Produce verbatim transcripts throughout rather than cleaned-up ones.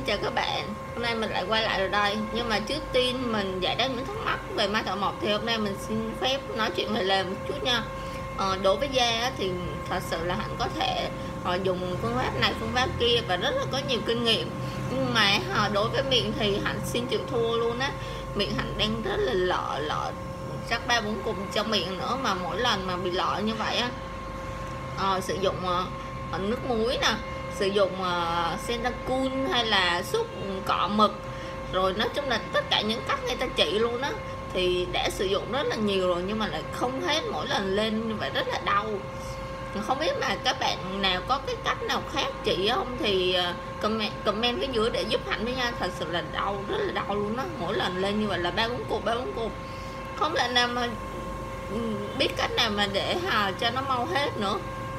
Xin chào các bạn, hôm nay mình lại quay lại rồi đây. Nhưng mà trước tiên mình giải đáp những thắc mắc về Mai Thảo Mộc thì hôm nay mình xin phép nói chuyện về lề một chút nha. ờ, Đối với da thì thật sự là Hạnh có thể họ dùng phương pháp này phương pháp kia và rất là có nhiều kinh nghiệm. Nhưng mà đối với miệng thì Hạnh xin chịu thua luôn á. Miệng Hạnh đang rất là lợ lợ chắc ba bốn cục trong miệng nữa, mà mỗi lần mà bị lợ như vậy á, ờ, sử dụng uh, nước muối nè, sử dụng uh, Sentakun hay là xúc cọ mực, rồi nói chung là tất cả những cách người ta chỉ luôn á, thì đã sử dụng rất là nhiều rồi nhưng mà lại không hết, mỗi lần lên như vậy rất là đau. Không biết mà các bạn nào có cái cách nào khác chỉ không thì comment comment phía dưới để giúp Hạnh với nha. Thật sự là đau, rất là đau luôn đó, mỗi lần lên như vậy là ba bốn cục ba bốn cục, không thể nào mà biết cách nào mà để hà cho nó mau hết nữa.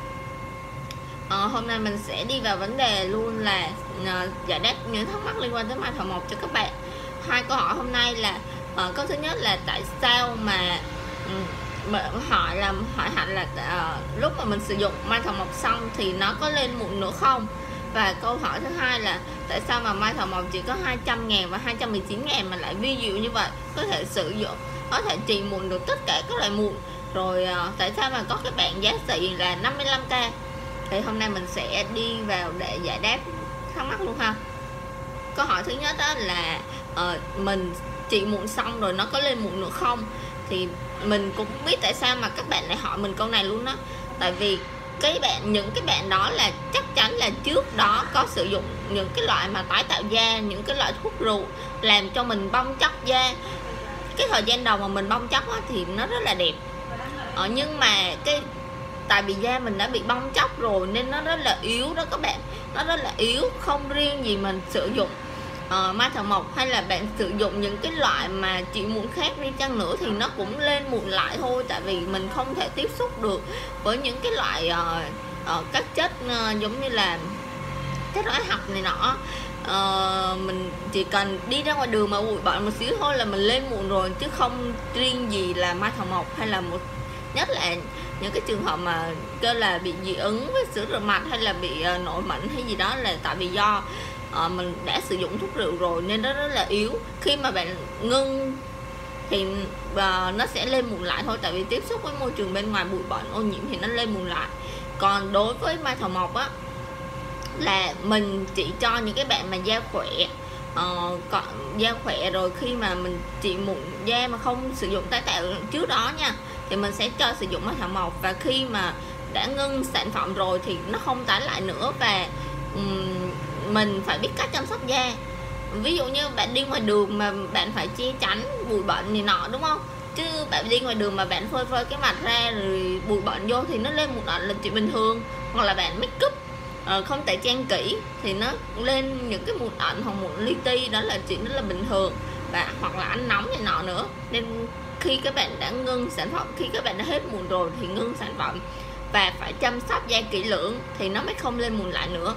À, hôm nay mình sẽ đi vào vấn đề luôn là uh, giải đáp những thắc mắc liên quan tới Mai Thảo Mộc cho các bạn. Hai câu hỏi hôm nay là uh, câu thứ nhất là tại sao mà um, hỏi là hỏi Hạnh là uh, lúc mà mình sử dụng Mai Thảo Mộc xong thì nó có lên mụn nữa không? Và câu hỏi thứ hai là tại sao mà Mai Thảo Mộc chỉ có hai trăm ngàn và hai trăm mười chín ngàn mà lại vi diệu như vậy, có thể sử dụng, có thể trị mụn được tất cả các loại mụn. Rồi uh, tại sao mà có cái bạn giá trị là năm mươi lăm k? Thì hôm nay mình sẽ đi vào để giải đáp thắc mắc luôn ha. Câu hỏi thứ nhất đó là uh, mình trị mụn xong rồi nó có lên mụn nữa không? Thì mình cũng biết tại sao mà các bạn lại hỏi mình câu này luôn đó. Tại vì cái bạn những cái bạn đó là chắc chắn là trước đó có sử dụng những cái loại mà tái tạo da, những cái loại thuốc rượu làm cho mình bong chóc da. Cái thời gian đầu mà mình bong chóc á, thì nó rất là đẹp, ờ, nhưng mà cái tại vì da mình đã bị bong chóc rồi nên nó rất là yếu đó các bạn, nó rất là yếu. Không riêng gì mình sử dụng uh, Mai Thảo Mộc hay là bạn sử dụng những cái loại mà trị mụn khác đi chăng nữa thì nó cũng lên mụn lại thôi. Tại vì mình không thể tiếp xúc được với những cái loại uh, uh, các chất uh, giống như là chất hóa học này nọ. Uh, mình chỉ cần đi ra ngoài đường mà bụi bặm một xíu thôi là mình lên mụn rồi, chứ không riêng gì là Mai Thảo Mộc. Hay là một nhất là những cái trường hợp mà kêu là bị dị ứng với sữa rửa mặt hay là bị uh, nổi mẩn hay gì đó là tại vì do uh, mình đã sử dụng thuốc rượu rồi nên nó rất là yếu. Khi mà bạn ngưng thì uh, nó sẽ lên mụn lại thôi, tại vì tiếp xúc với môi trường bên ngoài, bụi bẩn ô nhiễm thì nó lên mụn lại. Còn đối với Mai Thảo Mộc á là mình chỉ cho những cái bạn mà da khỏe, uh, còn da khỏe rồi khi mà mình trị mụn da mà không sử dụng tái tạo trước đó nha, thì mình sẽ cho sử dụng Mai Thảo Mộc. Và khi mà đã ngưng sản phẩm rồi thì nó không tái lại nữa. Và um, mình phải biết cách chăm sóc da. Ví dụ như bạn đi ngoài đường mà bạn phải che chắn bụi bẩn này nọ, đúng không? Chứ bạn đi ngoài đường mà bạn phơi phơi cái mặt ra rồi bụi bẩn vô thì nó lên mụn ẩn là chuyện bình thường. Hoặc là bạn make up uh, không tẩy trang kỹ thì nó lên những cái mụn ẩn hoặc mụn li ti, đó là chuyện rất là bình thường. Và hoặc là ăn nóng này nọ nữa. Nên khi các bạn đã ngưng sản phẩm, khi các bạn đã hết mụn rồi thì ngưng sản phẩm và phải chăm sóc da kỹ lưỡng thì nó mới không lên mụn lại nữa.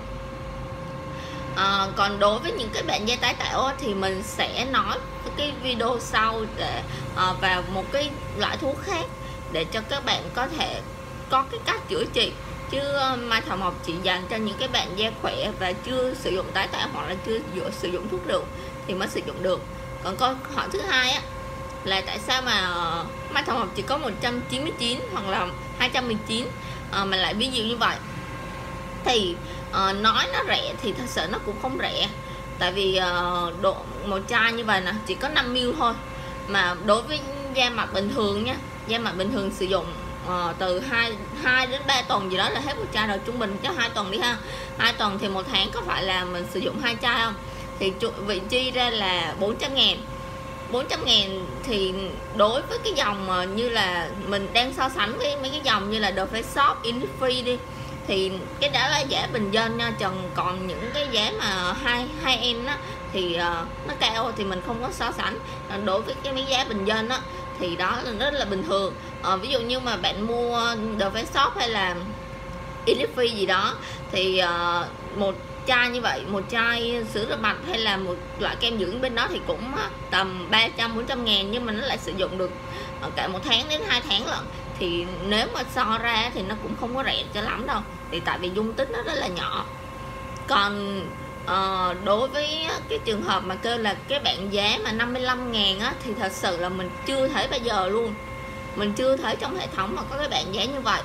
À, còn đối với những cái bạn da tái tạo thì mình sẽ nói cái video sau để à, vào một cái loại thuốc khác để cho các bạn có thể có cái cách chữa trị. Chứ Mai Thảo Mộc chỉ dành cho những cái bạn da khỏe và chưa sử dụng tái tạo hoặc là chưa sử dụng thuốc rượu thì mới sử dụng được. Còn câu hỏi thứ hai á là tại sao mà Mai Thảo Mộc chỉ có một trăm chín mươi chín hoặc là hai trăm mười chín uh, mà lại ví dụ như vậy. Thì uh, nói nó rẻ thì thật sự nó cũng không rẻ. Tại vì uh, độ một chai như vậy nè chỉ có năm mi li lít thôi. Mà đối với da mặt bình thường nha, da mặt bình thường sử dụng uh, từ hai đến ba tuần gì đó là hết một chai rồi. Trung bình cho hai tuần đi ha, hai tuần thì một tháng có phải là mình sử dụng hai chai không? Thì vị chi ra là bốn trăm ngàn. bốn trăm ngàn thì đối với cái dòng như là mình đang so sánh với mấy cái dòng như là The Face Shop, Innisfree đi, thì cái đó là giá bình dân nha. Còn còn những cái giá mà hai hai em á thì uh, nó cao thì mình không có so sánh. Đối với cái mấy giá bình dân á thì đó là rất là bình thường. Uh, ví dụ như mà bạn mua The Face Shop hay là Innisfree gì đó thì uh, một chai như vậy, một chai sữa rửa mặt hay là một loại kem dưỡng bên đó thì cũng tầm ba trăm bốn trăm ngàn, nhưng mà nó lại sử dụng được cả một tháng đến hai tháng lận. Thì nếu mà so ra thì nó cũng không có rẻ cho lắm đâu, thì tại vì dung tích nó rất là nhỏ. Còn ờ, đối với cái trường hợp mà kêu là cái bạn giá mà năm mươi lăm ngàn á, thì thật sự là mình chưa thấy bao giờ luôn. Mình chưa thấy trong hệ thống mà có cái bạn giá như vậy.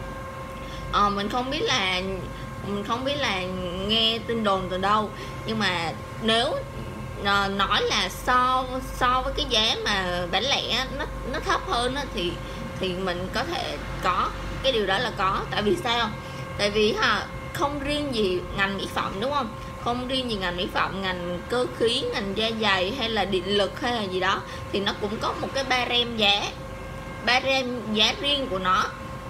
ờ, Mình không biết là mình không biết là nghe tin đồn từ đâu, nhưng mà nếu ờ, nói là so so với cái giá mà bán lẻ nó nó thấp hơn á, thì thì mình có thể có cái điều đó là có. Tại vì sao? Tại vì ha, không riêng gì ngành mỹ phẩm đúng không, không riêng gì ngành mỹ phẩm, ngành cơ khí, ngành da giày hay là điện lực hay là gì đó, thì nó cũng có một cái barem giá barem giá riêng của nó.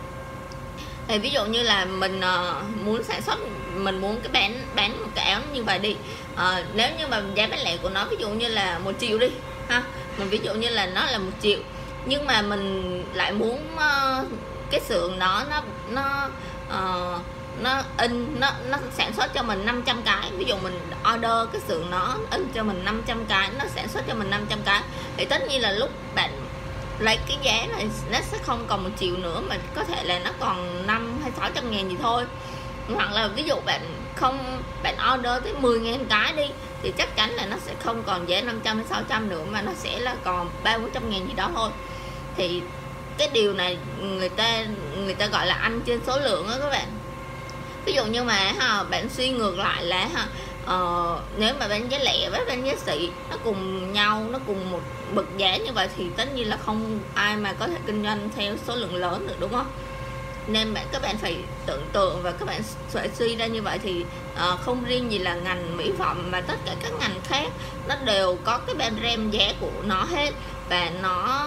Thì ví dụ như là mình uh, muốn sản xuất, mình muốn cái bán bán một cái áo như vậy đi, uh, nếu như mà giá bán lẻ của nó ví dụ như là một triệu đi ha, mình ví dụ như là nó là một triệu, nhưng mà mình lại muốn uh, cái xưởng đó nó nó uh, nó in nó nó sản xuất cho mình năm trăm cái, ví dụ mình order cái xưởng nó in cho mình năm trăm cái, nó sản xuất cho mình năm trăm cái, thì tất nhiên là lúc bạn lấy cái giá này nó sẽ không còn một triệu nữa, mà có thể là nó còn năm hay sáu trăm ngàn gì thôi. Hoặc là ví dụ bạn không bạn order tới mười ngàn cái đi, thì chắc chắn là nó sẽ không còn giá năm trăm hay sáu trăm nữa, mà nó sẽ là còn ba bốn trăm ngàn gì đó thôi. Thì cái điều này người ta người ta gọi là ăn trên số lượng đó các bạn. Ví dụ như mà ha, bạn suy ngược lại là ha, uh, nếu mà bán giá lẻ với bán giá xỉ nó cùng nhau, nó cùng một bậc giá như vậy, thì tất nhiên là không ai mà có thể kinh doanh theo số lượng lớn được, đúng không? Nên bạn các bạn phải tưởng tượng và các bạn phải suy ra như vậy. Thì uh, không riêng gì là ngành mỹ phẩm mà tất cả các ngành khác nó đều có cái barem giá của nó hết, và nó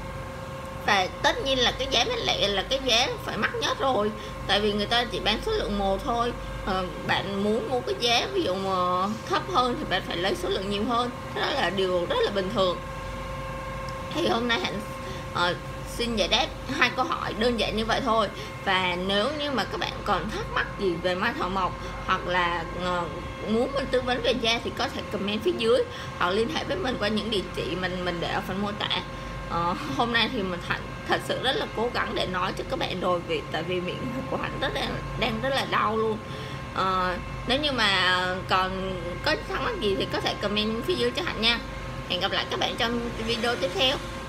và tất nhiên là cái giá bán lẻ là cái giá phải mắc nhất rồi, tại vì người ta chỉ bán số lượng một thôi. ờ, Bạn muốn mua cái giá ví dụ mà thấp hơn thì bạn phải lấy số lượng nhiều hơn, đó là điều rất là bình thường. Thì hôm nay Hạnh uh, xin giải đáp hai câu hỏi đơn giản như vậy thôi. Và nếu như mà các bạn còn thắc mắc gì về mai thảo mộc, hoặc là uh, muốn mình tư vấn về da, thì có thể comment phía dưới hoặc liên hệ với mình qua những địa chỉ mình mình để ở phần mô tả. Uh, hôm nay thì mình thật, thật sự rất là cố gắng để nói cho các bạn rồi, vì tại vì miệng của Hạnh rất là, đang rất là đau luôn. Uh, nếu như mà còn có thắc mắc gì thì có thể comment phía dưới cho Hạnh nha. Hẹn gặp lại các bạn trong video tiếp theo.